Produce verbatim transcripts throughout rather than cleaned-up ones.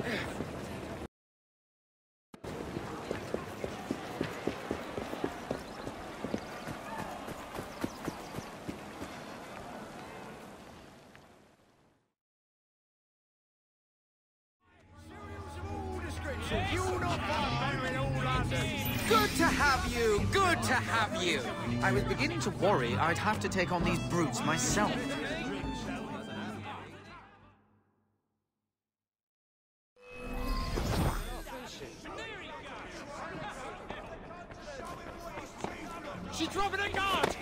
Good to have you! Good to have you! I was beginning to worry I'd have to take on these brutes myself. She's dropping a guard!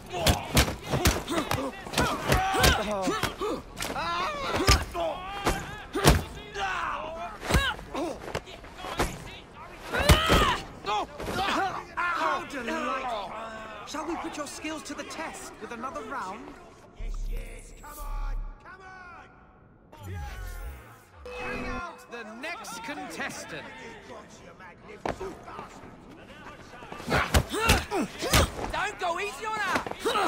How delightful! Shall we put your skills to the test with another round? Yes, yes, come on, come on! Bring out the next contestant. Don't go easy on her!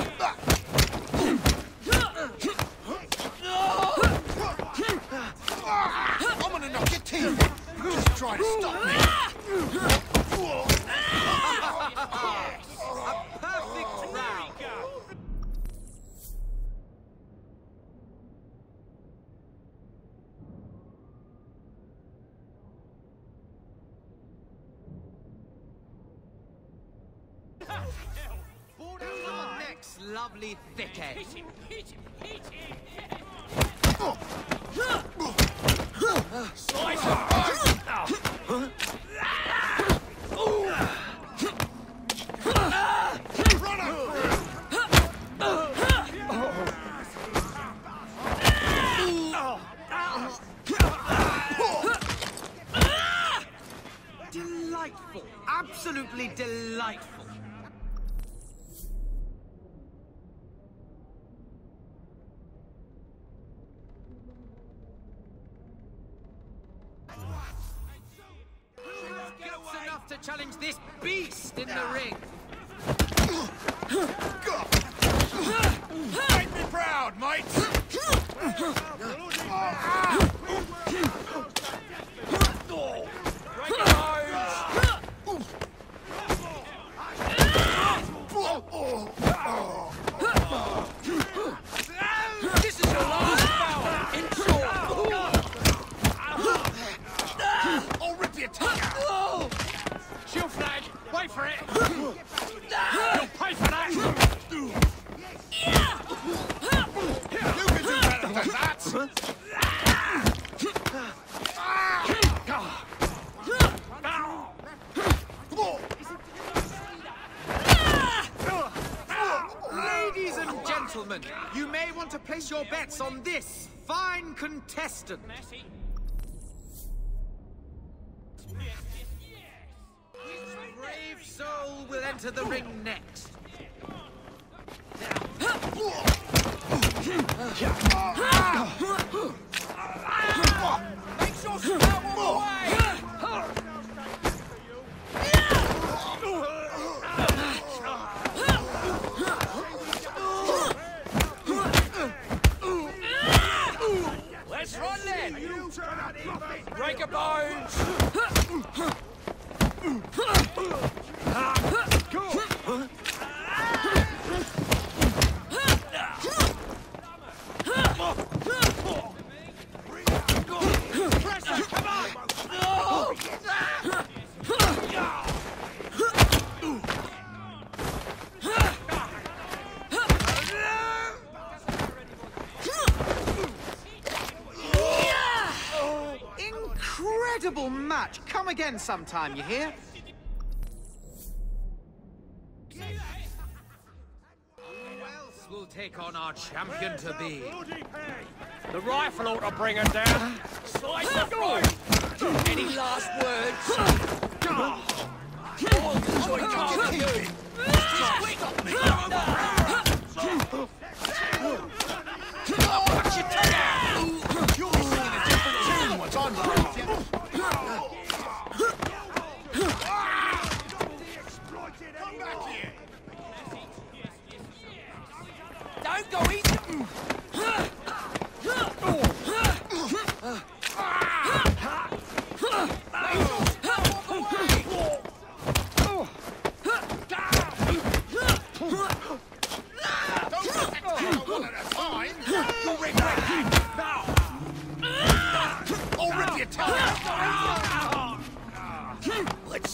I'm gonna knock your teeth! Just try to stop me! A perfect round. Born out the next lovely thickhead. Hit him, hit him, hit him! Slice him! Delightful. Absolutely delightful. Guts enough to challenge this beast in the ring. Make me proud, mates! Break your bones! This is your last bout! In short! I'll rip your tongue out! Shield flag! Wait for it! You'll pay for that! You can do better than that! Ladies and gentlemen, you may want to place your bets on this fine contestant. Which brave soul will enter the ring next? Make sure Sprout will away! Let's run then! Break a bones! Pressure, come on! Incredible match. Come again sometime, you hear? Who else will take on our champion to be? The rifle ought to bring her down. Slice the throat! Any last words? All the joy can't do. Stop me! Watch your tongue out! You're singing a different tune once I'm laughing. Come back here! Don't go easy!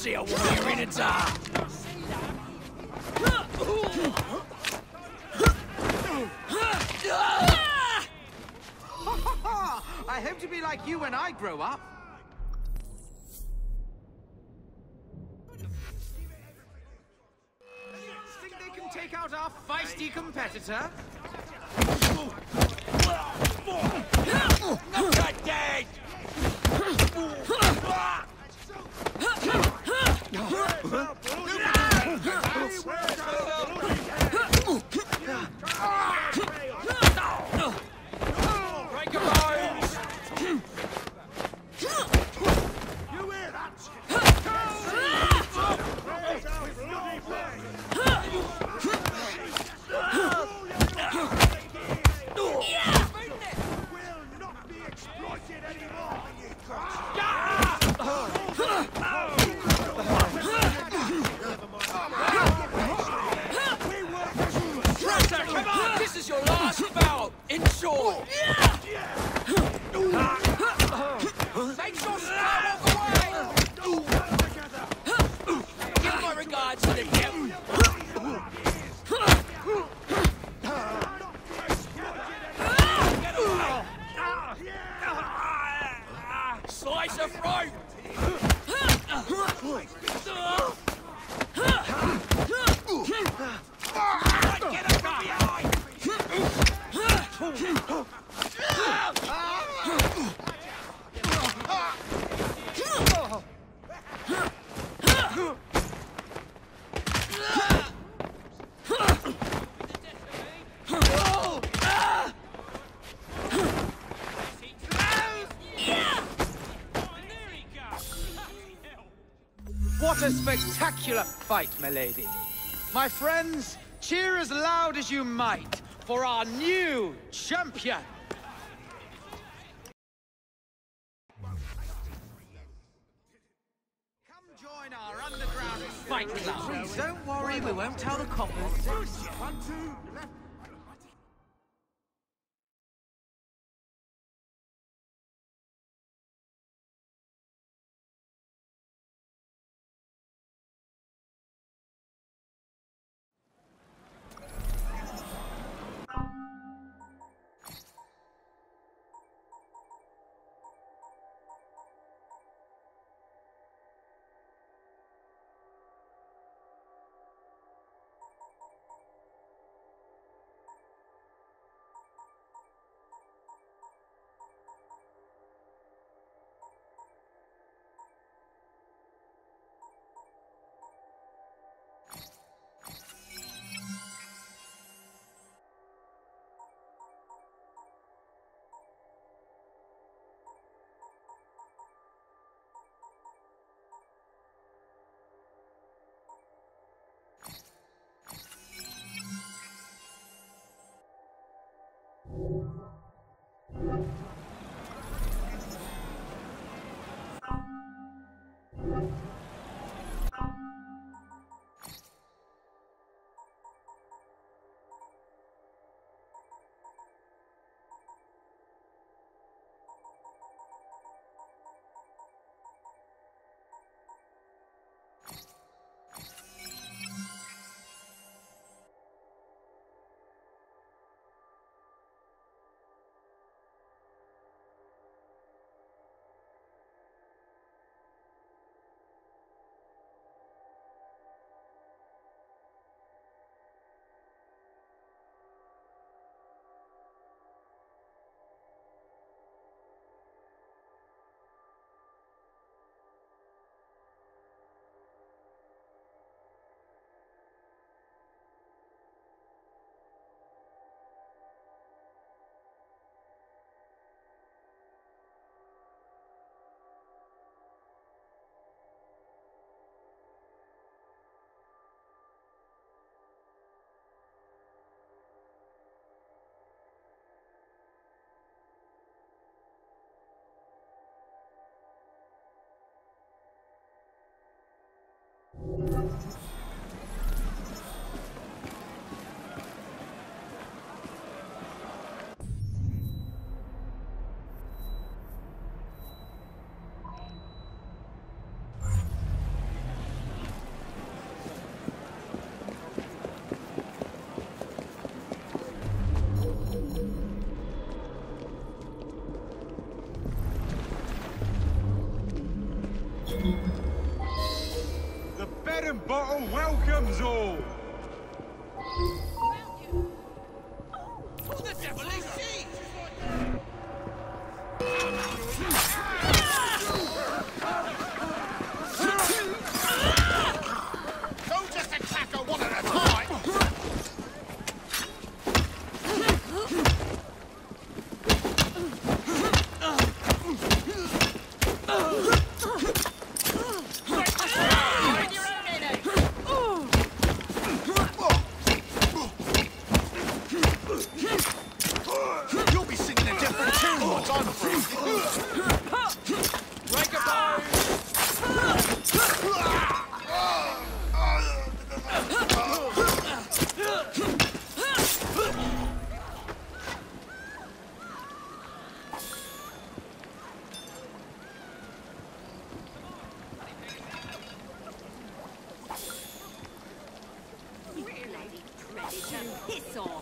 see a warrior in its eye. I hope to be like you when I grow up. Think they can take out our feisty competitor? Not that dead! Break your bones! You hear that? Will not be exploited anymore. Traitor, come on! This is your last bout! Enjoy! Make sure to walk away! Give my regards to the devil! Get away! Slice of throat! Get up from behind! What a spectacular fight, milady. My friends, cheer as loud as you might for our new champion. Come join our underground fight club. Don't worry, we won't tell the coppers. One, two, left. bottle welcomes all. Who the devil is she? Don't just attack her one at a time. You'll be singing a different tune once I'm through. Break a bone! Really predator, piss off.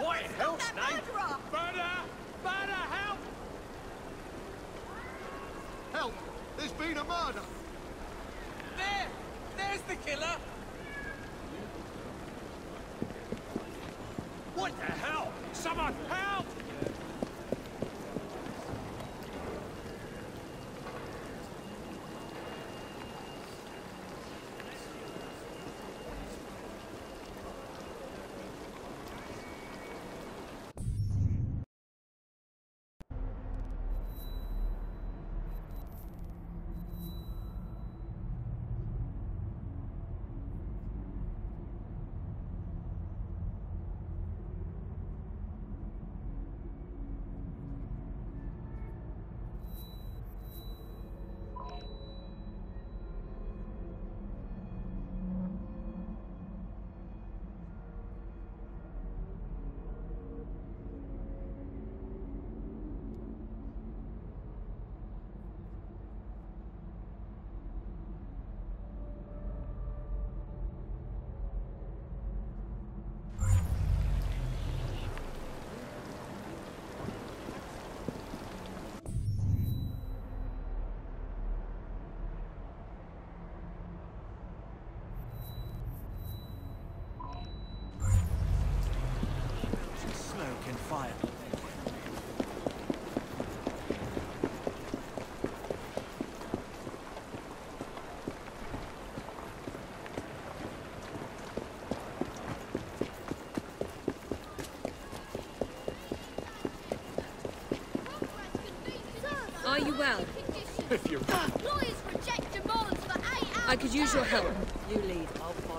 What in hell's That name? murderer! Murder! Murder! Help! Help! There's been a murder! There! There's the killer! What the hell? Someone help! Smoke and fire. Are you well? If you're... Lawyers reject demands for eight hours. I could use your help. You lead, I'll follow.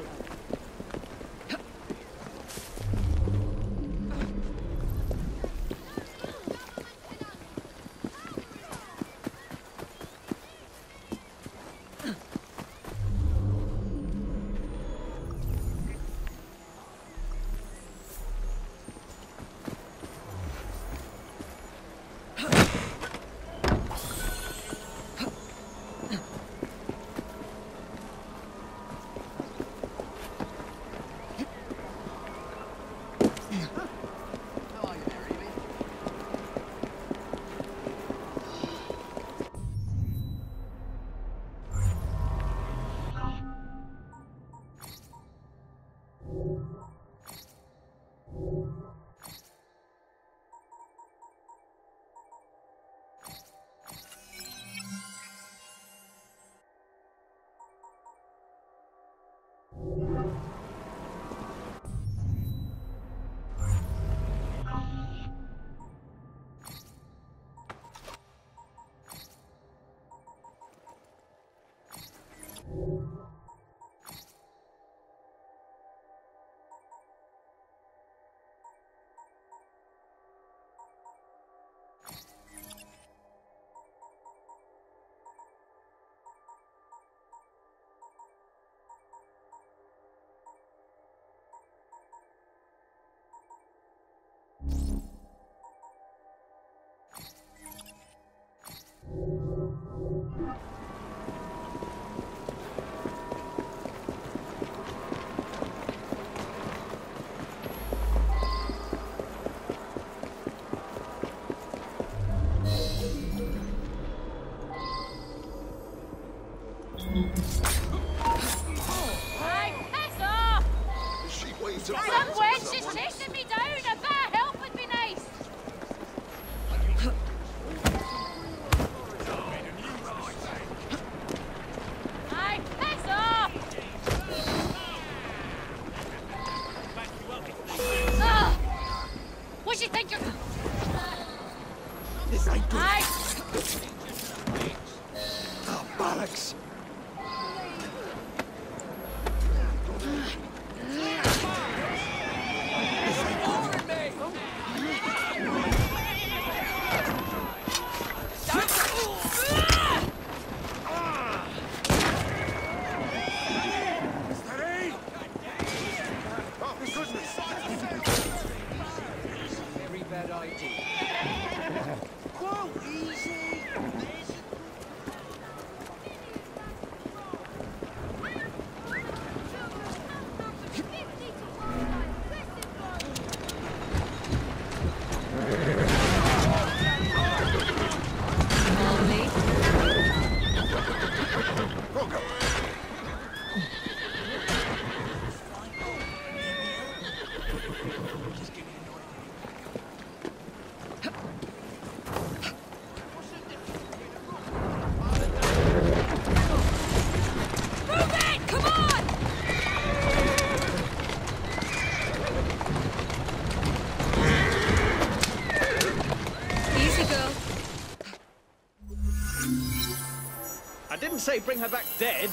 Hey, piss off! She waves Some up. wench is chasing me down. A bit of help would be nice. Hey, piss off! Ugh. What do you think you're... This ain't good. Hey! Oh, bollocks. Very bad idea. Whoa, easy! I didn't say bring her back dead.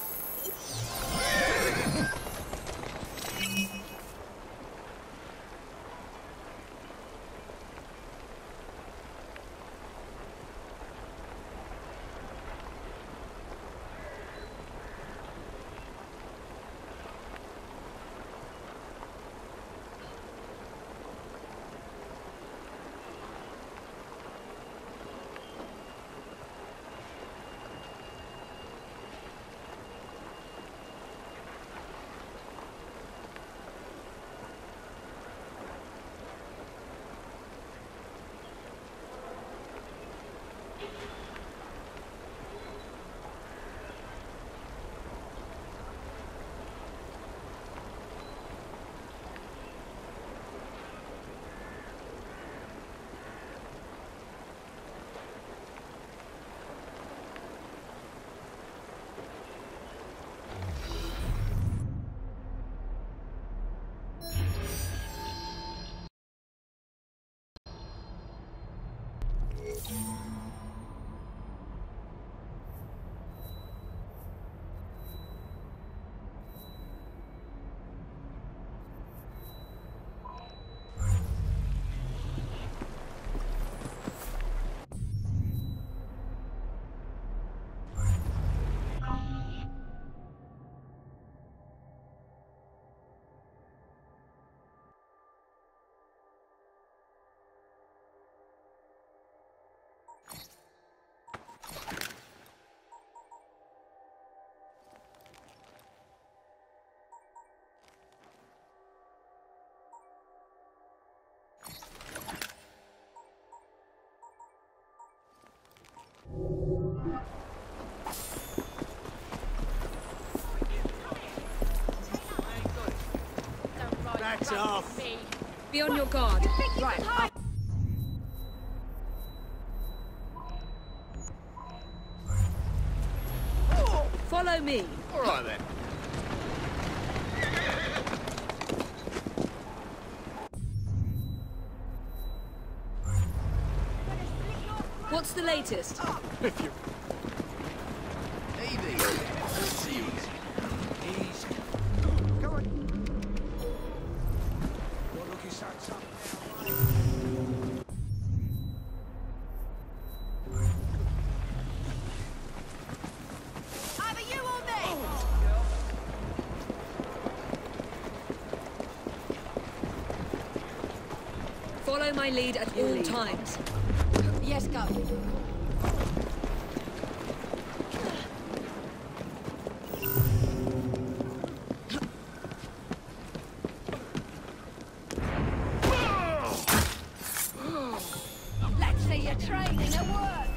That's off. Be on your guard. Right. I'll Follow me. All right then. What's the latest? If you... Easy. Let's see you. Easy. Come on. Well, look, he starts up. Either you or me. Follow my lead at all times. Yes, go. Let's see your training at work.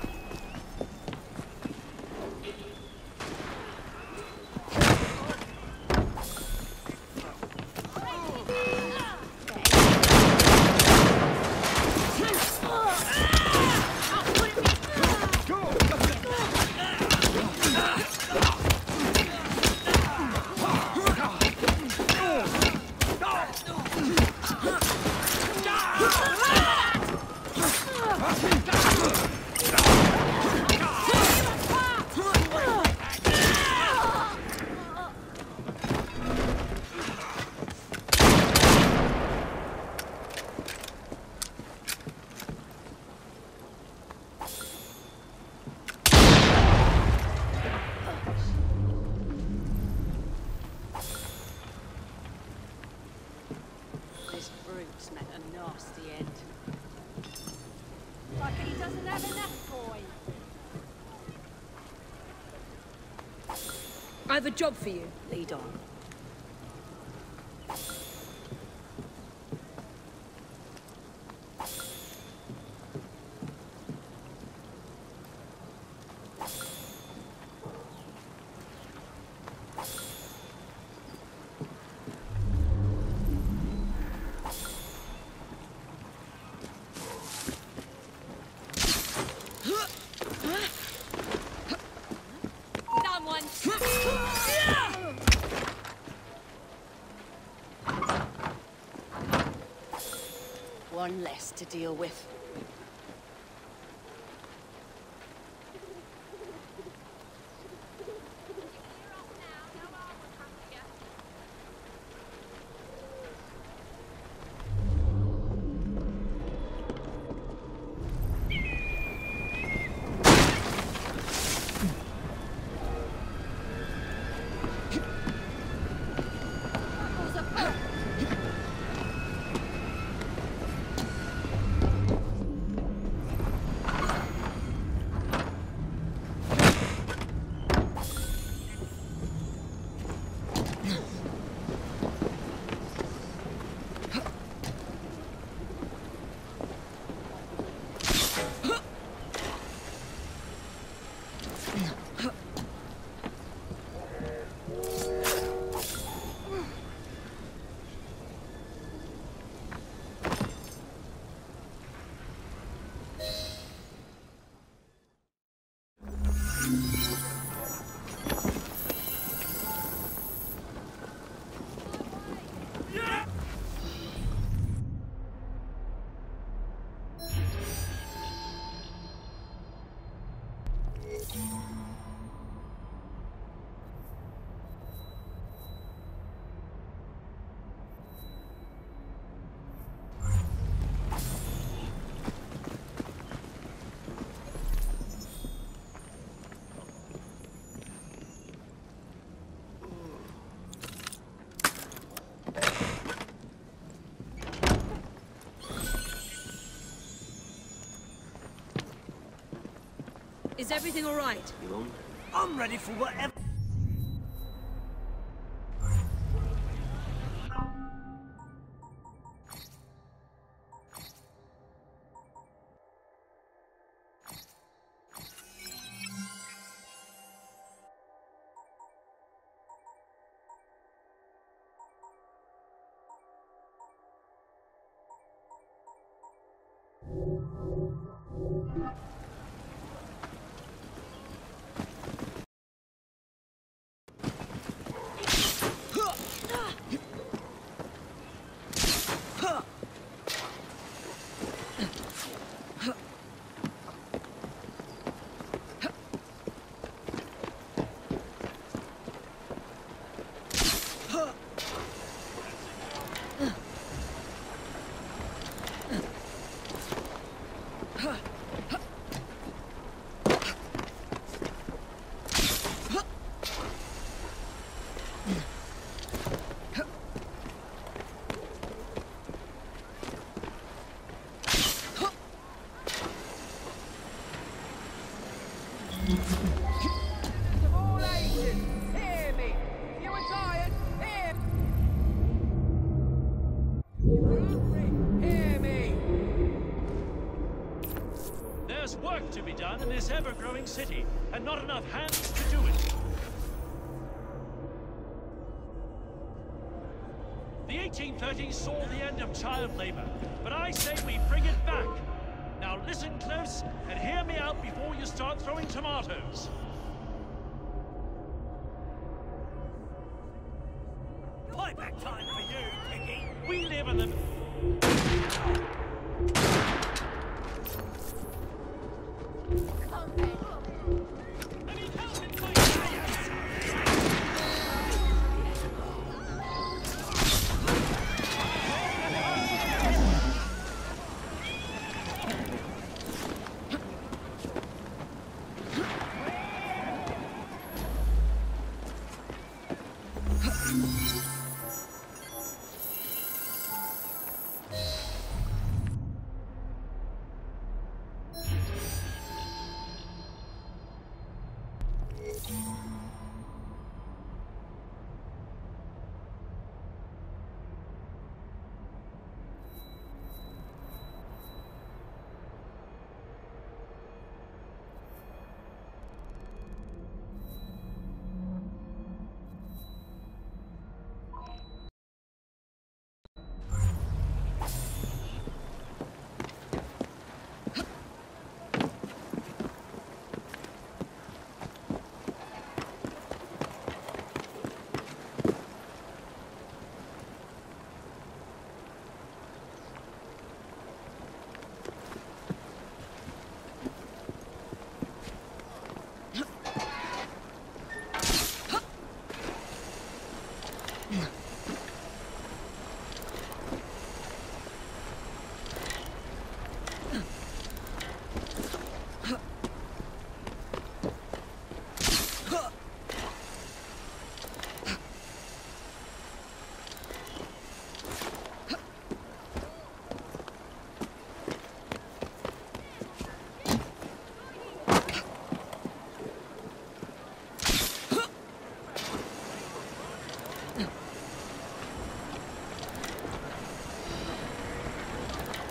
This brute's met a nasty end. Like he doesn't have enough boy. I have a job for you. Lead on. One less to deal with. Is everything all right? I'm ready for whatever. Of all ages, hear me. If you were tired, hear me. Hear me. There's work to be done in this ever-growing city, and not enough hands to do it. The eighteen thirties saw the end of child labor, but I say we bring it back. Now listen close and hear me out before you start throwing tomatoes. Playback time for you, Piggy. We live in the...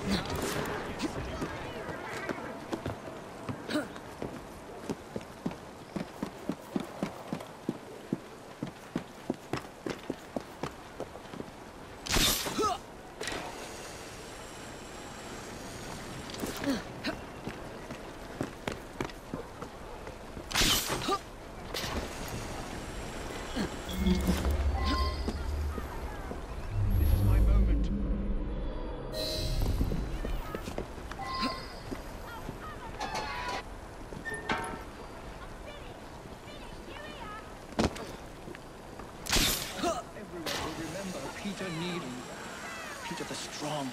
Peter the Strong.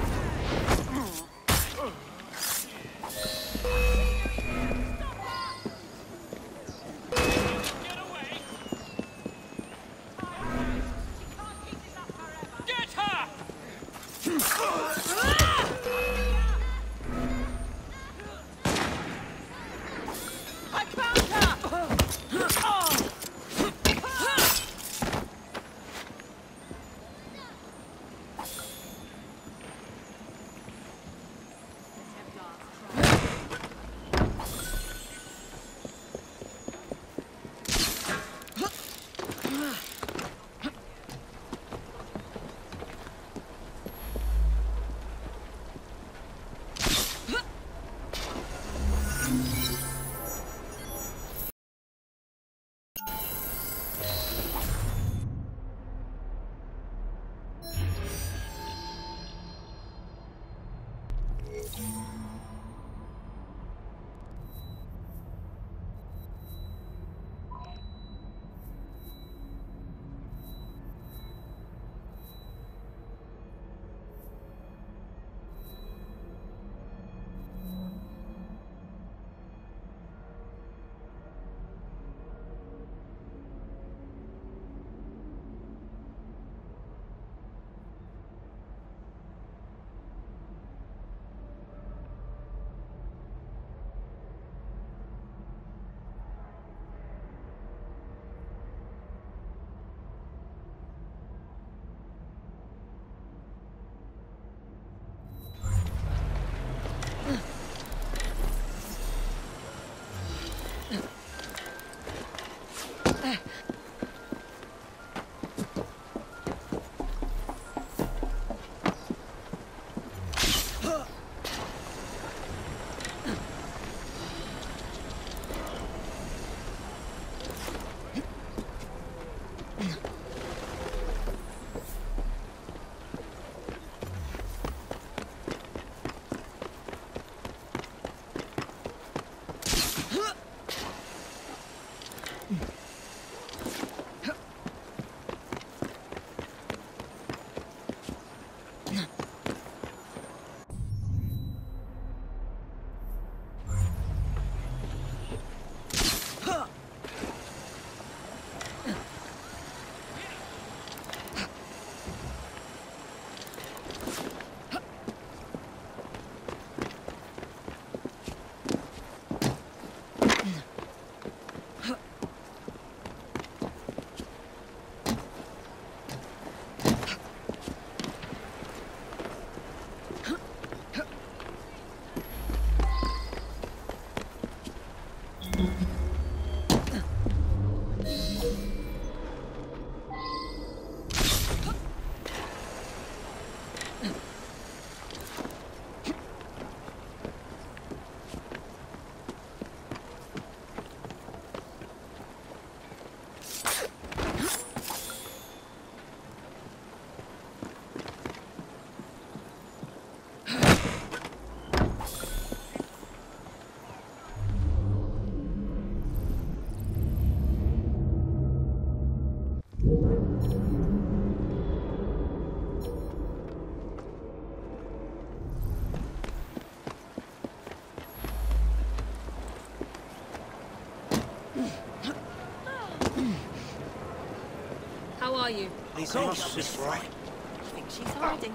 How are you? These monsters is right. I think she's hiding.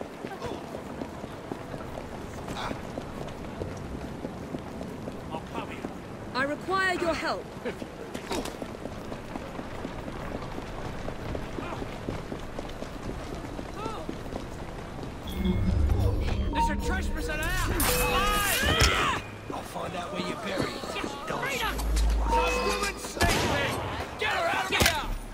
I'll cover you. I require your help. Listen Christmas and out! I'll find out where you're buried. Some woman snake thing! Get her out of here!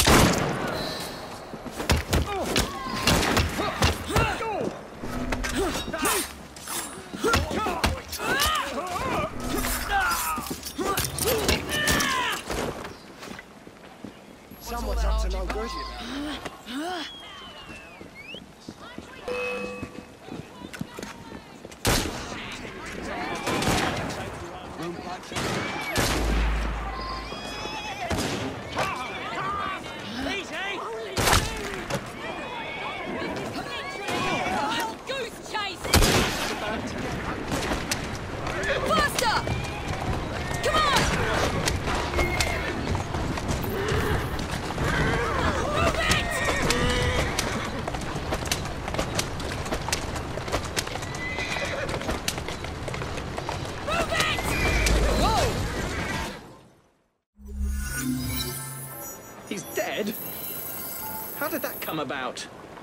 Someone's up to no good. Goose chase! Faster! Come on! Move it! Move it! Whoa! He's dead? How did that come about?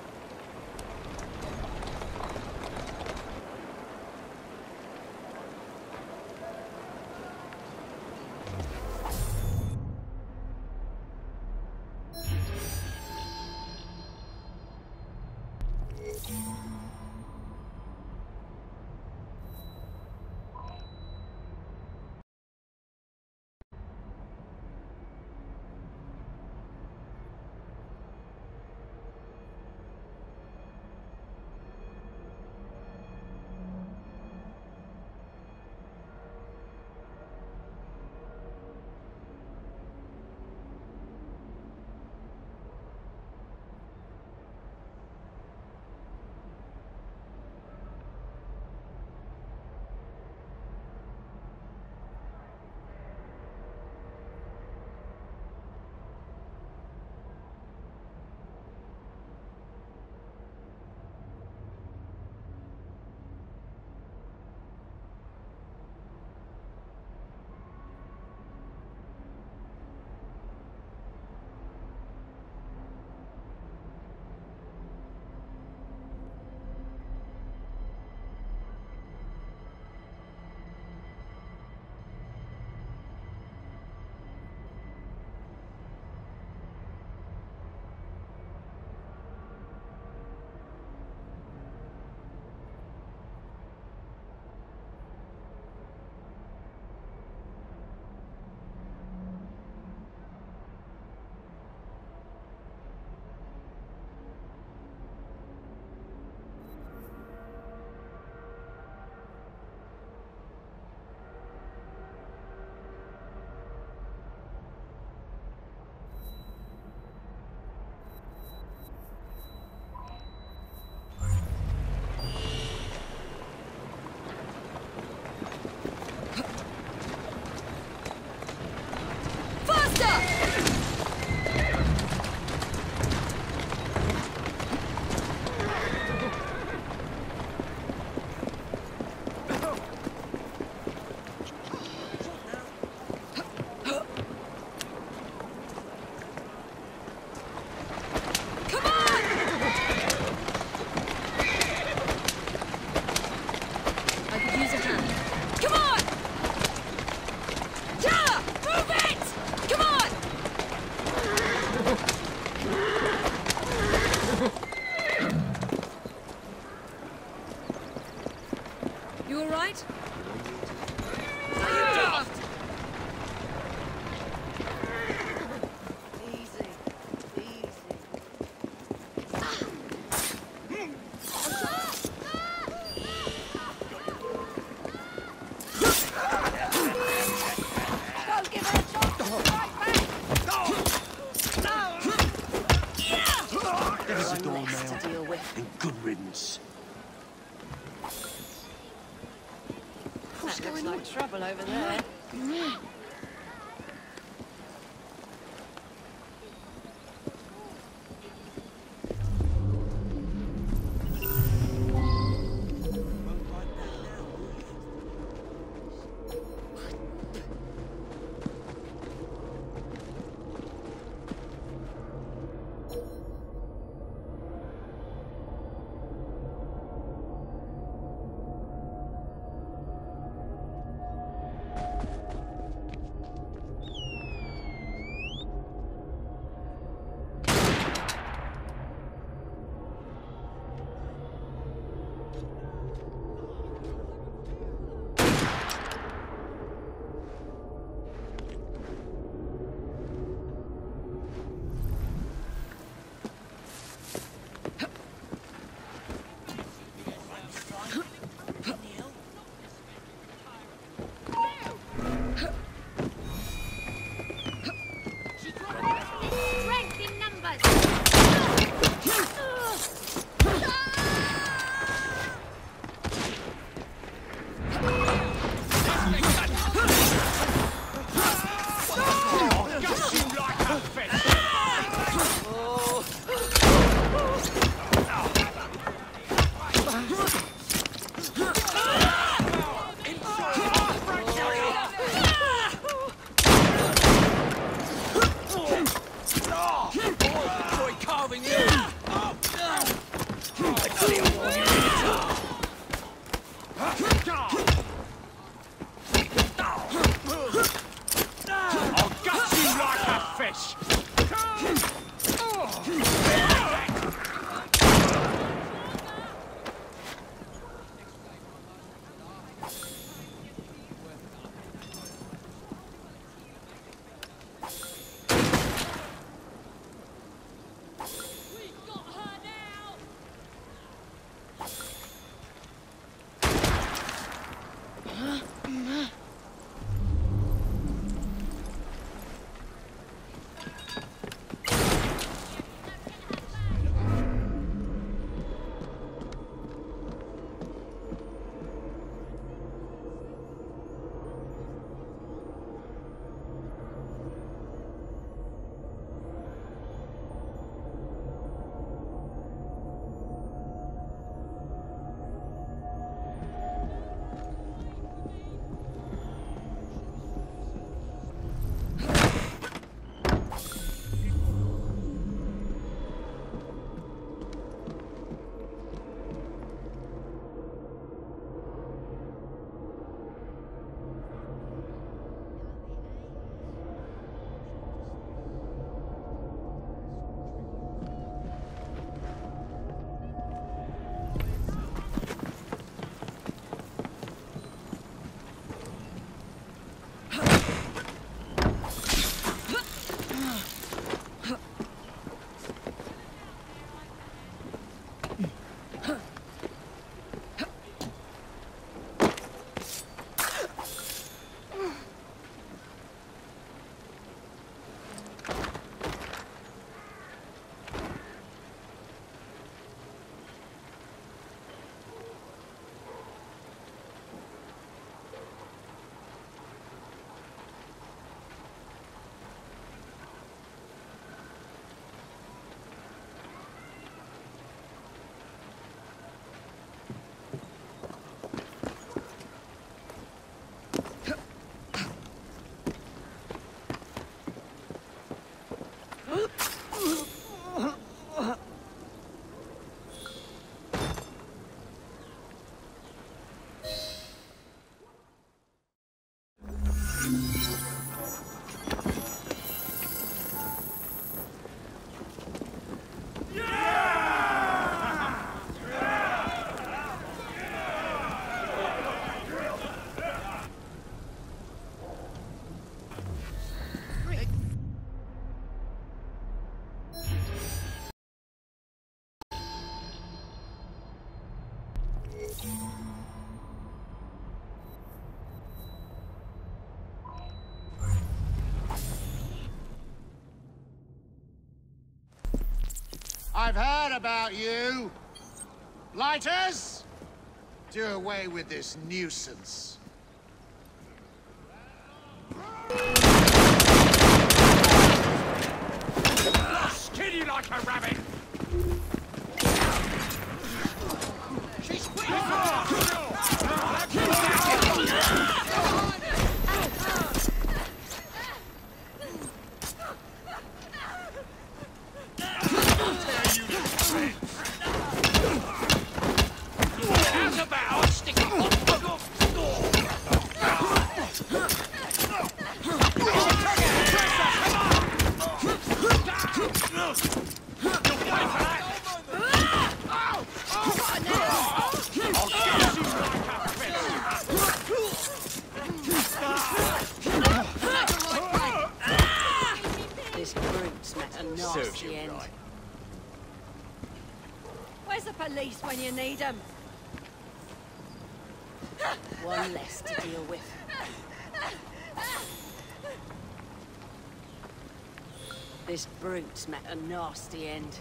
And good riddance. That looks like trouble over there. Enjoy carving you! I tell you what, you're I'll gut you like a fish! I've heard about you. Lighters, do away with this nuisance. Skin you like a rabbit! She's quick! How's about I'll stick a hot dog? This brute's met a nasty end. right. Where's the police when you need them? One less to deal with. This brute's met a nasty end.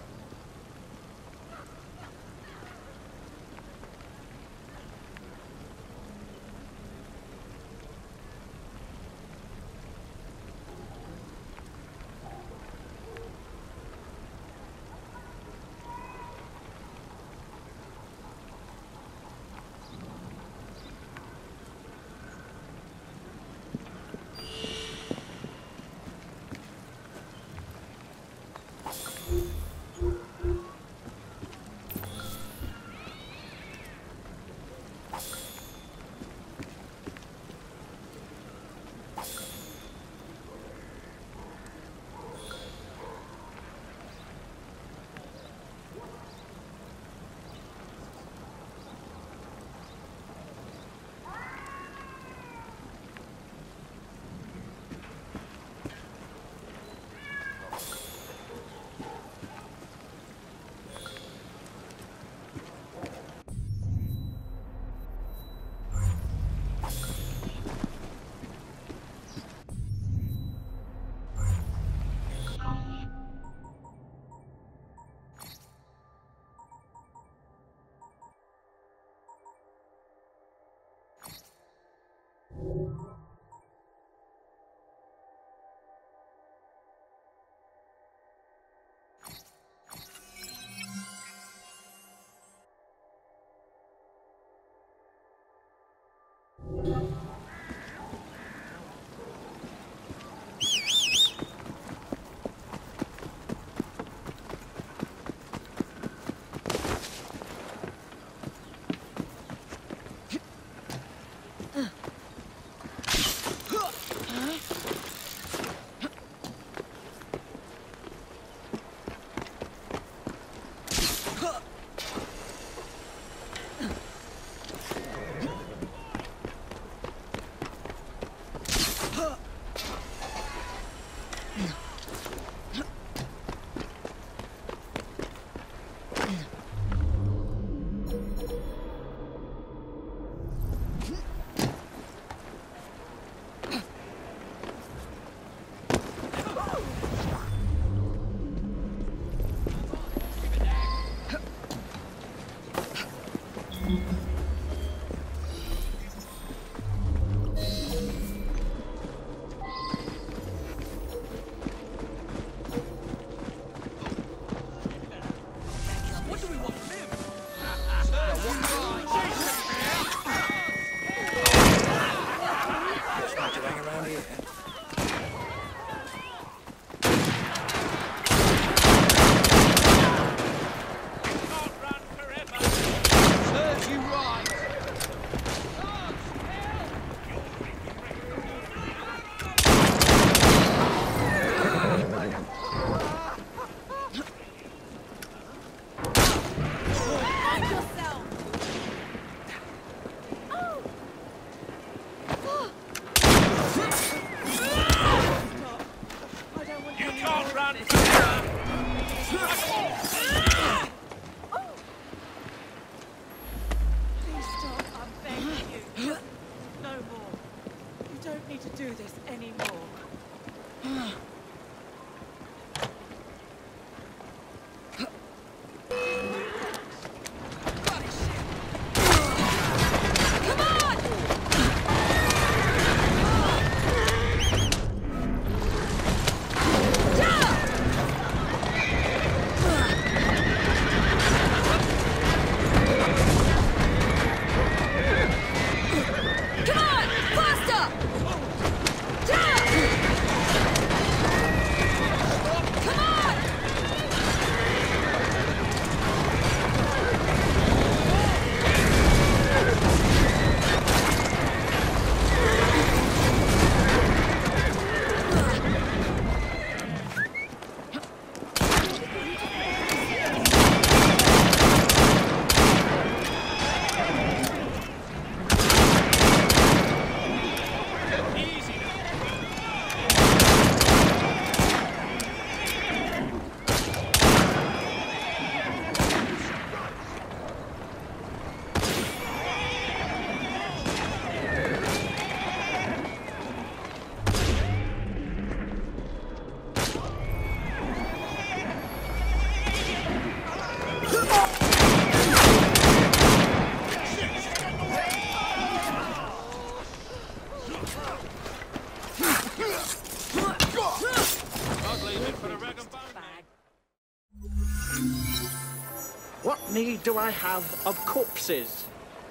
What need do I have of corpses?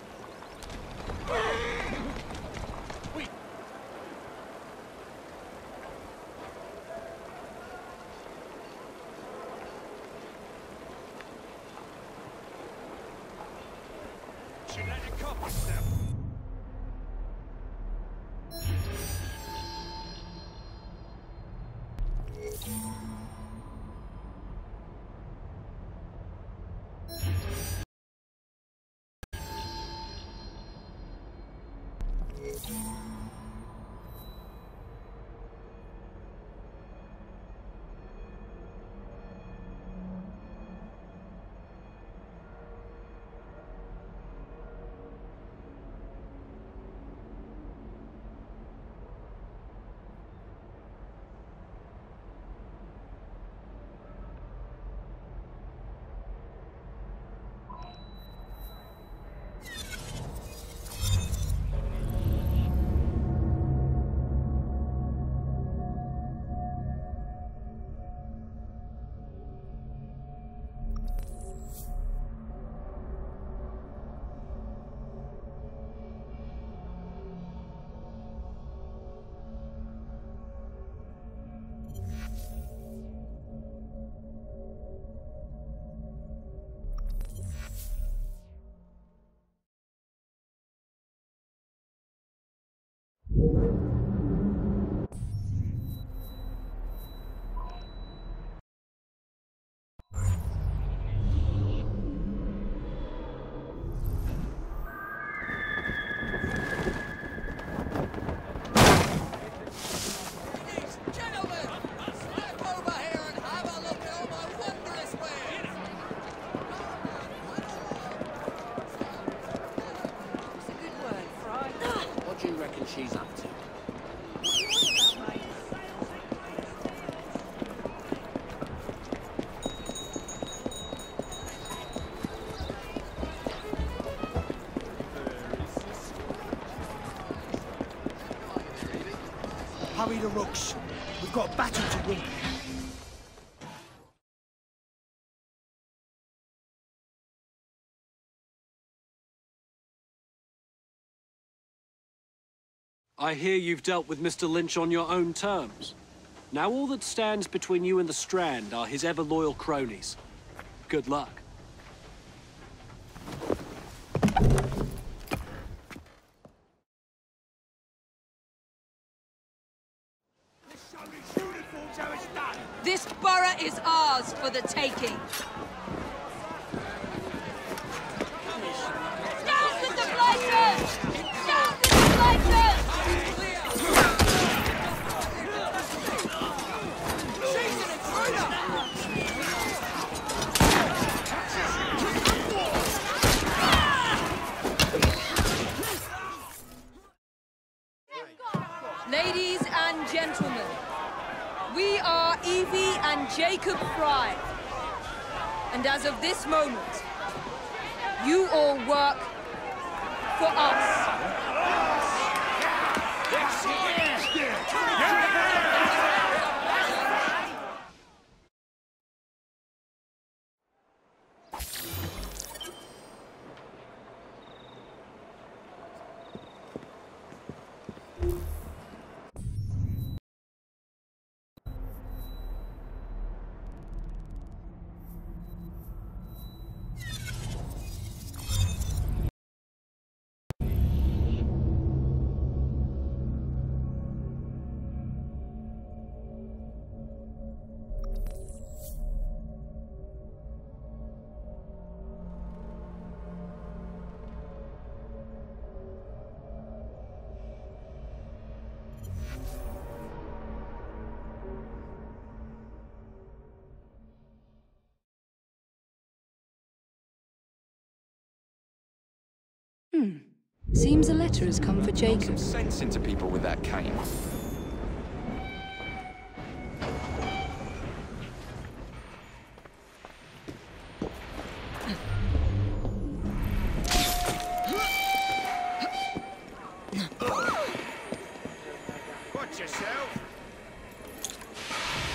Should let you cop yourself. She's up to. Hurry the rooks. We've got a battle to win. I hear you've dealt with Mister Lynch on your own terms. Now all that stands between you and the Strand are his ever-loyal cronies. Good luck. This borough is ours for the taking. Down with the blighters! Down with the blighters! Ladies and gentlemen, we are Evie and Jacob Fry. And as of this moment, you all work for us. Hmm. Seems a letter has come for Jacob. Some sense into people with that cane. Watch yourself.